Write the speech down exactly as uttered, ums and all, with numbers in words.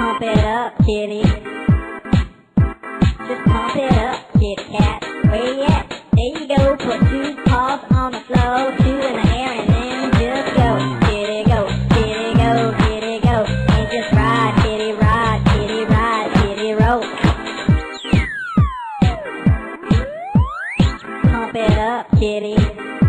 pump it up, kitty. Just pump it up, kitty cat. Where you at? There you go. Put two paws on the floor, two in the air, and then just go. Kitty go, kitty go, kitty go. And just ride, kitty ride, kitty ride, kitty roll. Pump it up, kitty.